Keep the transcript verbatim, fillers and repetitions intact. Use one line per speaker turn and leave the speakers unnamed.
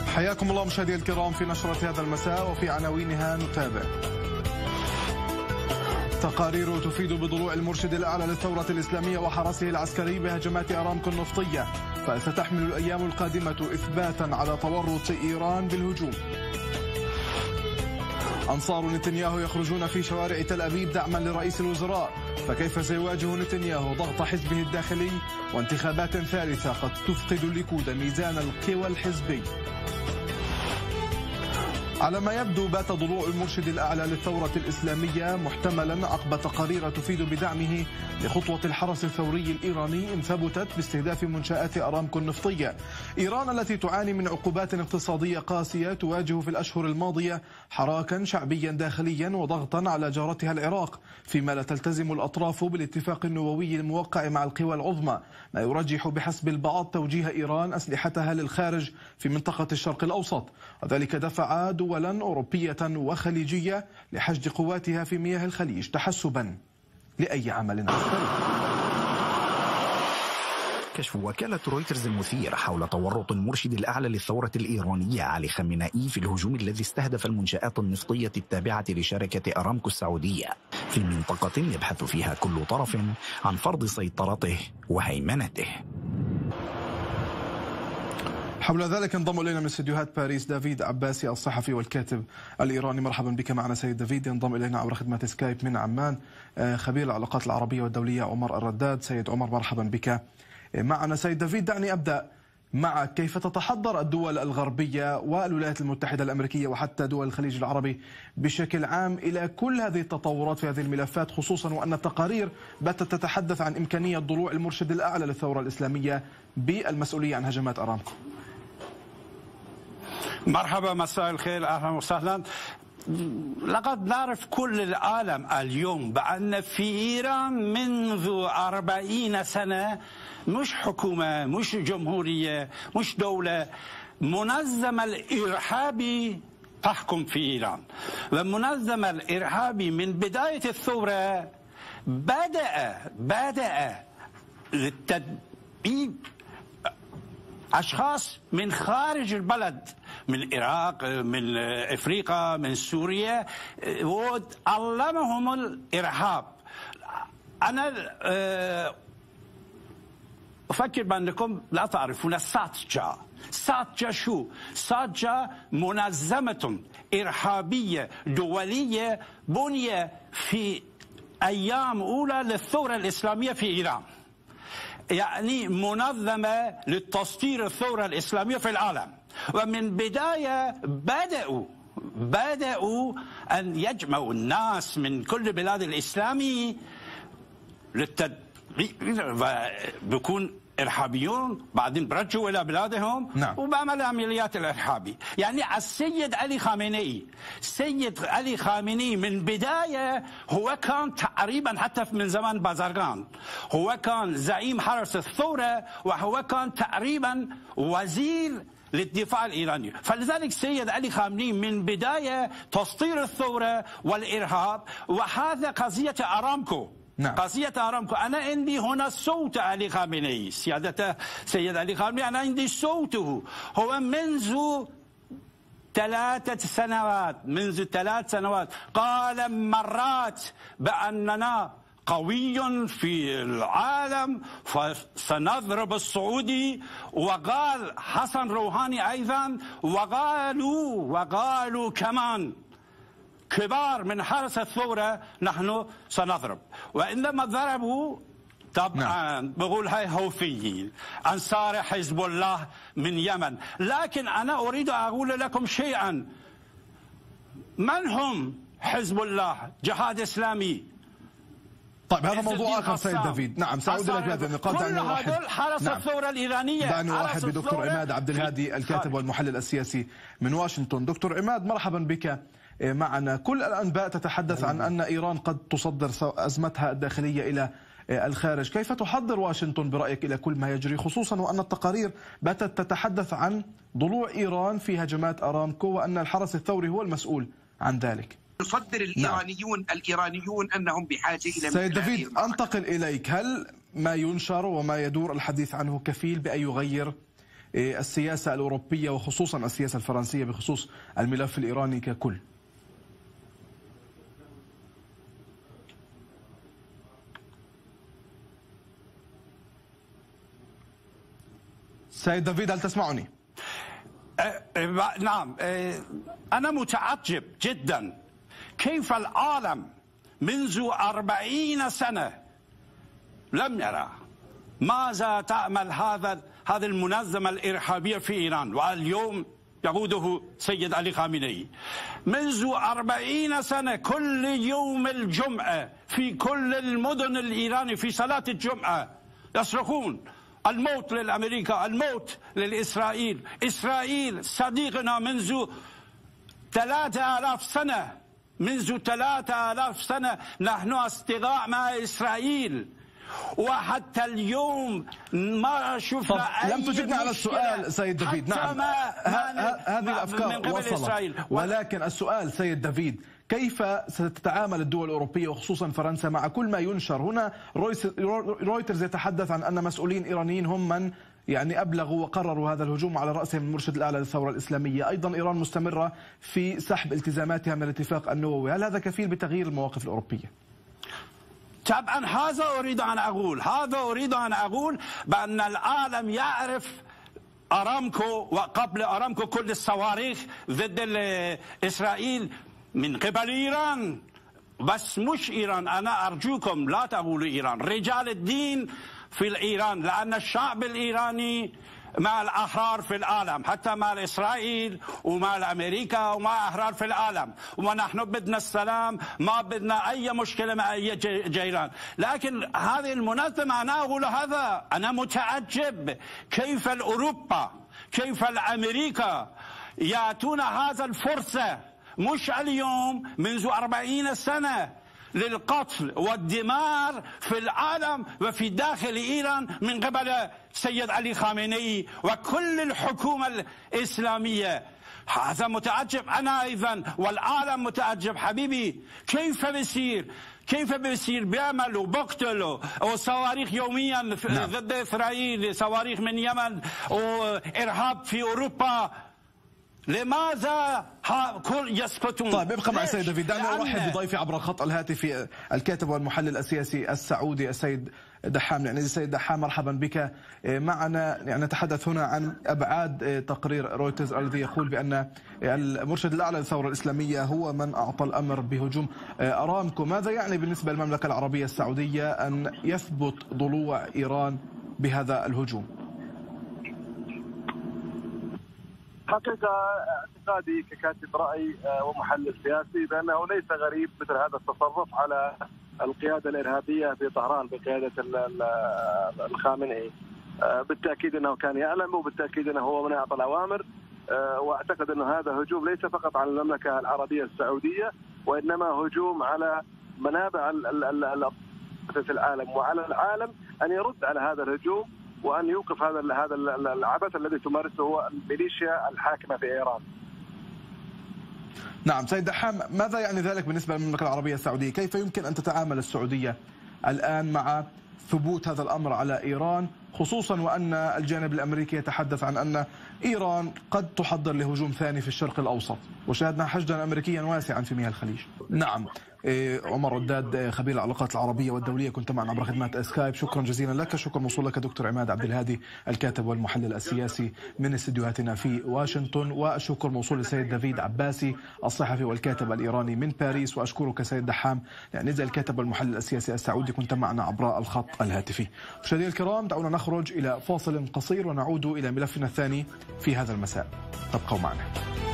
حياكم الله مشاهدي الكرام في نشرة هذا المساء، وفي عناوينها نتابع: تقارير تفيد بضلوع المرشد الأعلى للثورة الإسلامية وحرسه العسكري بهجمات أرامكو النفطية، فستحمل الأيام القادمة إثباتا على تورط إيران بالهجوم. أنصار نتنياهو يخرجون في شوارع تل أبيب دعما لرئيس الوزراء، فكيف سيواجه نتنياهو ضغط حزبه الداخلي وانتخابات ثالثة قد تفقد الليكود ميزان القوى الحزبي؟ على ما يبدو بات ضلوع المرشد الأعلى للثورة الإسلامية محتملا عقب تقارير تفيد بدعمه لخطوة الحرس الثوري الإيراني إن ثبتت باستهداف منشآت أرامكو النفطية. إيران التي تعاني من عقوبات اقتصادية قاسية تواجه في الأشهر الماضية حراكا شعبيا داخليا وضغطا على جارتها العراق، فيما لا تلتزم الأطراف بالاتفاق النووي الموقع مع القوى العظمى، ما يرجح بحسب البعض توجيه إيران أسلحتها للخارج في منطقة الشرق الأوسط، وذلك دفع دولا أوروبية وخليجية لحشد قواتها في مياه الخليج تحسبا لأي عمل عسكري.
كشف وكالة رويترز المثير حول تورط المرشد الأعلى للثورة الإيرانية علي خامنئي في الهجوم الذي استهدف المنشآت النفطية التابعة لشركة أرامكو السعودية في منطقة يبحث فيها كل طرف عن فرض سيطرته وهيمنته.
حول ذلك انضم إلينا من استديوهات باريس دافيد عباسي الصحفي والكاتب الإيراني. مرحبا بك معنا سيد دافيد. ينضم إلينا عبر خدمة سكايب من عمان خبير العلاقات العربية والدولية عمر الرداد. سيد عمر مرحبا بك معنا. سيد دافيد، دعني أبدأ معك. كيف تتحضر الدول الغربية والولايات المتحدة الأمريكية وحتى دول الخليج العربي بشكل عام إلى كل هذه التطورات في هذه الملفات، خصوصا وأن التقارير باتت تتحدث عن إمكانية ضلوع المرشد الأعلى للثورة الإسلامية بالمسؤولية عن هجمات أرامكو؟
مرحبا، مساء الخير، أهلا وسهلا. لقد نعرف كل العالم اليوم بأن في إيران منذ أربعين سنة مش حكومة، مش جمهورية، مش دولة، منظمة الإرهابي تحكم في إيران. والمنظمة الإرهابي من بداية الثورة بدأ بدأ للتدبيب أشخاص من خارج البلد، من العراق، من أفريقيا، من سوريا، وعلمهم الإرهاب. أنا أفكر بأنكم لا تعرفون ساتجا. ساتجا شو؟ ساتجا منظمة إرهابية دولية بني في أيام أولى للثورة الإسلامية في إيران، يعني منظمة لتسطير الثورة الإسلامية في العالم. ومن بداية بدأوا بدأوا أن يجمعوا الناس من كل بلاد الإسلام للتدريب، بيكون إرهابيون بعدين برجعوا إلى بلادهم. نعم. وبعمل عمليات الإرهابي. يعني السيد علي خامنئي سيد علي خامنئي من بداية هو كان تقريبا حتى من زمان بازرگان هو كان زعيم حرس الثورة، وهو كان تقريبا وزير للدفاع الإيراني. فلذلك سيد علي خامنئي من بداية تسطير الثورة والإرهاب. وهذا قضية أرامكو. نعم. قضية أرامكو. أنا عندي هنا صوت علي خامنئي، سيادة سيد علي خامنئي، أنا عندي صوته. هو منذ ثلاثة سنوات منذ ثلاث سنوات قال مرات بأننا قوي في العالم فسنضرب السعودي، وقال حسن روحاني أيضا، وقالوا وقالوا كمان كبار من حرس الثورة نحن سنضرب. وعندما ضربوا طبعا نعم. بقول هاي هوفيين أنصار حزب الله من يمن. لكن أنا أريد أقول لكم شيئا. من هم حزب الله؟ جهاد إسلامي.
طيب هذا موضوع آخر سيد دافيد. نعم سأعود إلى هذا النقاط.
كل هذول حرس نعم. الثورة الإيرانية.
دعني أرحب بدكتور عماد عبد الهادي الكاتب والمحلل السياسي من واشنطن. دكتور عماد مرحبا بك معنا. كل الأنباء تتحدث عن أن إيران قد تصدر أزمتها الداخلية إلى الخارج. كيف تحضر واشنطن برأيك إلى كل ما يجري، خصوصا وأن التقارير باتت تتحدث عن ضلوع إيران في هجمات أرامكو وأن الحرس الثوري هو المسؤول عن ذلك؟
يصدر الإيرانيون نعم. الإيرانيون أنهم بحاجة إلى
سيد دافيد أنتقل إليك. هل ما ينشر وما يدور الحديث عنه كفيل بأن يغير السياسة الأوروبية وخصوصا السياسة الفرنسية بخصوص الملف الإيراني ككل؟ سيد دافيد، هل تسمعني؟
أه نعم. أه أنا متعجب جدا كيف العالم منذ أربعين سنة لم يرى ماذا تعمل هذا هذه المنظمة الإرهابية في إيران، واليوم يقوده سيد علي خامنئي. منذ أربعين سنة كل يوم الجمعة في كل المدن الإيرانية في صلاة الجمعة يصرخون الموت للأمريكا، الموت للإسرائيل. إسرائيل صديقنا منذ ثلاثة آلاف سنة، منذ ثلاثة آلاف سنة نحن أصدقاء مع إسرائيل، وحتى اليوم ما شفنا أي
لم تجبنا على السؤال سيد دافيد. نعم، هذه الأفكار وصلت، ولكن السؤال سيد دافيد، كيف ستتعامل الدول الأوروبية وخصوصا فرنسا مع كل ما ينشر؟ هنا رويترز يتحدث عن أن مسؤولين إيرانيين هم من يعني أبلغوا وقرروا هذا الهجوم على رأسهم المرشد الأعلى للثورة الإسلامية. أيضا إيران مستمرة في سحب التزاماتها من الاتفاق النووي. هل هذا كفيل بتغيير المواقف الأوروبية؟
طبعا هذا أريد أن أقول هذا أريد أن أقول بأن العالم يعرف أرامكو، وقبل أرامكو كل الصواريخ ضد إسرائيل من قبل إيران. بس مش إيران، أنا أرجوكم لا تقولوا إيران، رجال الدين في إيران، لأن الشعب الإيراني مع الأحرار في العالم، حتى مع إسرائيل ومع أمريكا ومع أحرار في العالم، ونحن بدنا السلام، ما بدنا أي مشكلة مع أي جيران. لكن هذه المنظمة أنا أقول هذا، أنا متعجب كيف الأوروبا كيف الأمريكا يأتون هذا الفرصة، مش اليوم، منذ أربعين سنة، للقتل والدمار في العالم وفي داخل إيران من قبل سيد علي خامنئي وكل الحكومة الإسلامية. هذا متعجب، أنا أيضا والعالم متعجب. حبيبي كيف بيصير كيف بيصير بيعملوا بقتلوا وصواريخ يوميا ضد إسرائيل، صواريخ من اليمن وإرهاب في أوروبا؟ لماذا يسكتون؟
طيب ابقى مع السيد دافيد. دعني ارحب بضيفي عبر الخط الهاتفي الكاتب والمحلل السياسي السعودي السيد دحام. يعني السيد دحام، مرحبا بك معنا. يعني نتحدث هنا عن ابعاد تقرير رويترز الذي يقول بان المرشد الاعلى للثوره الاسلاميه هو من اعطى الامر بهجوم ارامكو. ماذا يعني بالنسبه للمملكه العربيه السعوديه ان يثبت ضلوع ايران بهذا الهجوم؟
حقيقة اعتقادي ككاتب رأي ومحلل سياسي بأنه ليس غريب مثل هذا التصرف على القيادة الإرهابية في طهران بقيادة الخامنئي. بالتأكيد أنه كان يعلم، وبالتأكيد أنه هو من أعطى الأوامر. وأعتقد أن هذا هجوم ليس فقط على المملكة العربية السعودية، وإنما هجوم على منابع في العالم، وعلى العالم أن يرد على هذا الهجوم وأن يوقف هذا هذا العبث الذي تمارسه هو الميليشيا الحاكمة في إيران.
نعم سيد دحام، ماذا يعني ذلك بالنسبة للمملكة العربية السعودية؟ كيف يمكن أن تتعامل السعودية الآن مع ثبوت هذا الأمر على إيران، خصوصا وأن الجانب الأمريكي يتحدث عن أن إيران قد تحضر لهجوم ثاني في الشرق الأوسط، وشاهدنا حشدا أمريكيا واسعا في مياه الخليج؟ نعم. عمر رداد خبير العلاقات العربية والدولية، كنت معنا عبر خدمات سكايب. شكرا جزيلا لك. شكرا موصول لك دكتور عماد عبد الهادي الكاتب والمحلل السياسي من استديوهاتنا في واشنطن، وشكر موصول للسيد دافيد عباسي الصحفي والكاتب الإيراني من باريس، وأشكرك سيد دحام يعني زي الكاتب والمحلل السياسي السعودي، كنت معنا عبر الخط الهاتفي. مشاهدينا الكرام، دعونا نخرج إلى فاصل قصير ونعود إلى ملفنا الثاني في هذا المساء، تبقوا معنا.